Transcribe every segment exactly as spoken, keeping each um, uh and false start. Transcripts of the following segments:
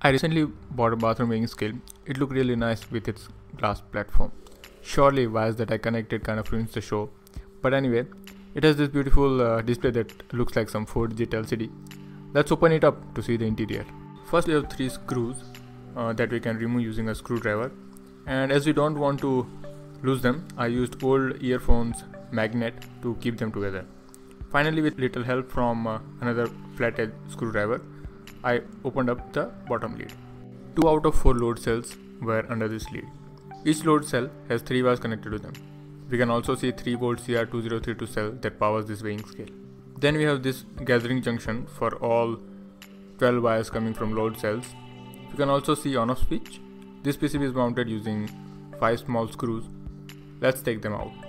I recently bought a bathroom weighing scale. It looked really nice with its glass platform. Surely wires that I connected kind of ruins the show. But anyway, it has this beautiful uh, display that looks like some four digit L C D. Let's open it up to see the interior. First we have three screws uh, that we can remove using a screwdriver. And as we don't want to lose them, I used old earphones magnet to keep them together. Finally, with little help from uh, another flathead screwdriver, I opened up the bottom lid. Two out of four load cells were under this lid. Each load cell has three wires connected to them. We can also see three volt C R two zero three two cell that powers this weighing scale. Then we have this gathering junction for all twelve wires coming from load cells. You can also see on off switch. This P C B is mounted using five small screws. Let's take them out.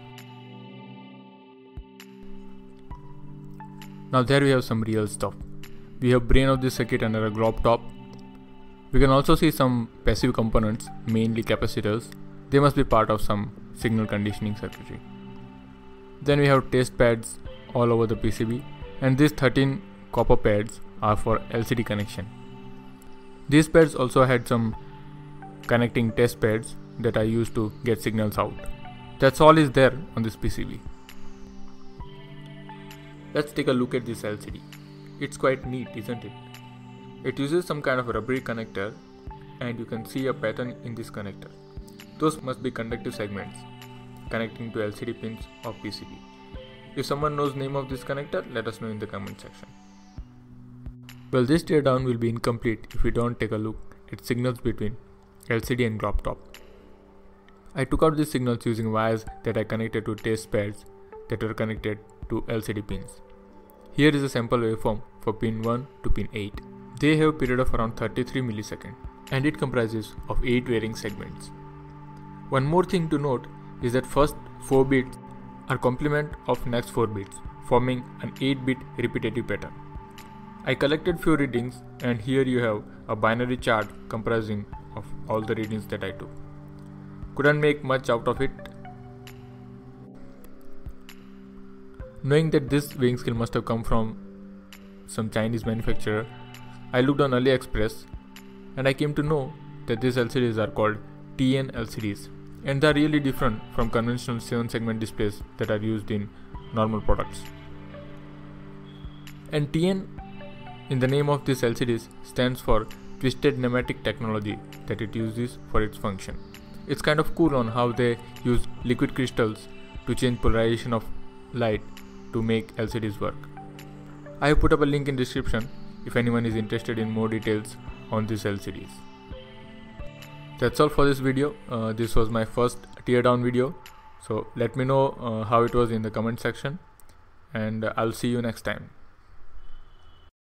Now there we have some real stuff. We have brain of this circuit under a globe top. We can also see some passive components, mainly capacitors. They must be part of some signal conditioning circuitry. Then we have test pads all over the P C B, and these thirteen copper pads are for L C D connection. These pads also had some connecting test pads that I used to get signals out. That's all is there on this P C B. Let's take a look at this L C D. It's quite neat, isn't it? It uses some kind of a rubbery connector, and you can see a pattern in this connector. Those must be conductive segments connecting to L C D pins of P C B. If someone knows the name of this connector, let us know in the comment section. Well, this teardown will be incomplete if we don't take a look at signals between L C D and globe top. I took out these signals using wires that I connected to test pads that were connected to L C D pins. Here is a sample waveform for pin one to pin eight. They have a period of around thirty-three milliseconds, and it comprises of eight varying segments. One more thing to note is that first four bits are complement of next four bits, forming an eight bit repetitive pattern. I collected few readings, and here you have a binary chart comprising of all the readings that I took. Couldn't make much out of it. Knowing that this weighing scale must have come from some Chinese manufacturer, I looked on AliExpress and I came to know that these L C Ds are called T N L C Ds, and they are really different from conventional seven segment displays that are used in normal products. And T N in the name of this L C Ds stands for Twisted Pneumatic Technology that it uses for its function. It's kind of cool on how they use liquid crystals to change polarization of light to make L C Ds work. I have put up a link in description if anyone is interested in more details on these L C Ds. That's all for this video. Uh, this was my first teardown video. So let me know uh, how it was in the comment section, and uh, I'll see you next time.